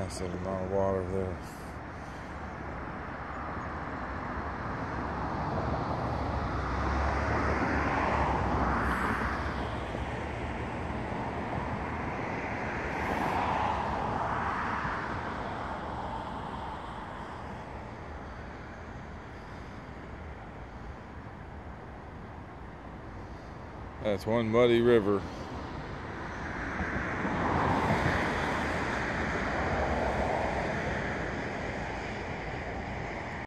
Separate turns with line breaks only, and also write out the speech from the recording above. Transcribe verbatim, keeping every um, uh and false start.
massive amount of water there. That's one muddy river.